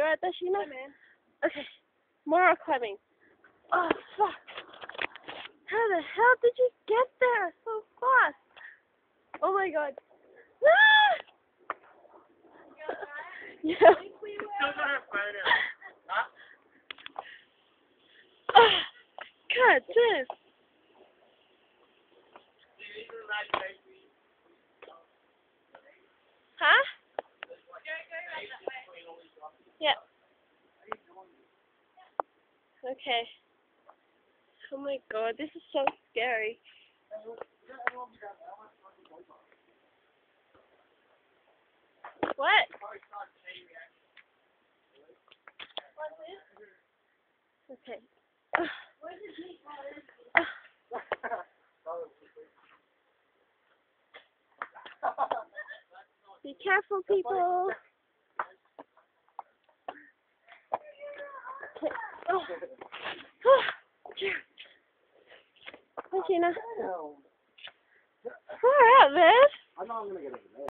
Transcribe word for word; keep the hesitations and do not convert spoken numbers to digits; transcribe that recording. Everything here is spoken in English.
right there, Sheena? Hi, man. Okay. More rock climbing. Oh, fuck. How the hell did you get there so fast? Oh my god. Ah! Yeah. Still got her phone out. Huh? Ah, God, this. Huh? Yeah. Okay. Oh my god, this is so scary. What? Okay. Be careful, people. Okay. Oh. Hi, Sheena. Far out, man. I'm not gonna get it.